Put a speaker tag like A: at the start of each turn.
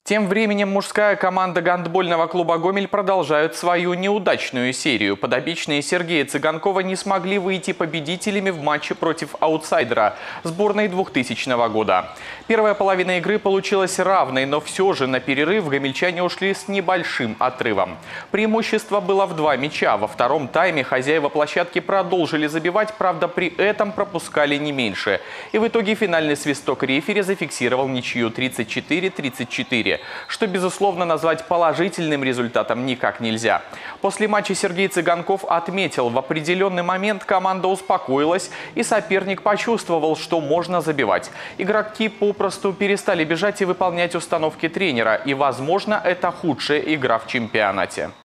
A: Тем временем мужская команда гандбольного клуба «Гомель» продолжает свою неудачную серию. Подопечные Сергея Цыганкова не смогли выйти победителями в матче против аутсайдера сборной 2000 года. Первая половина игры получилась равной, но все же на перерыв гомельчане ушли с небольшим отрывом. Преимущество было в 2 мяча. Во втором тайме хозяева площадки продолжили забивать, правда при этом пропускали не меньше. И в итоге финальный свисток рефери зафиксировал ничью 34-34. Что, безусловно, назвать положительным результатом никак нельзя. После матча Сергей Цыганков отметил, в определенный момент команда успокоилась и соперник почувствовал, что можно забивать. Игроки попросту перестали бежать и выполнять установки тренера. И, возможно, это худшая игра в чемпионате.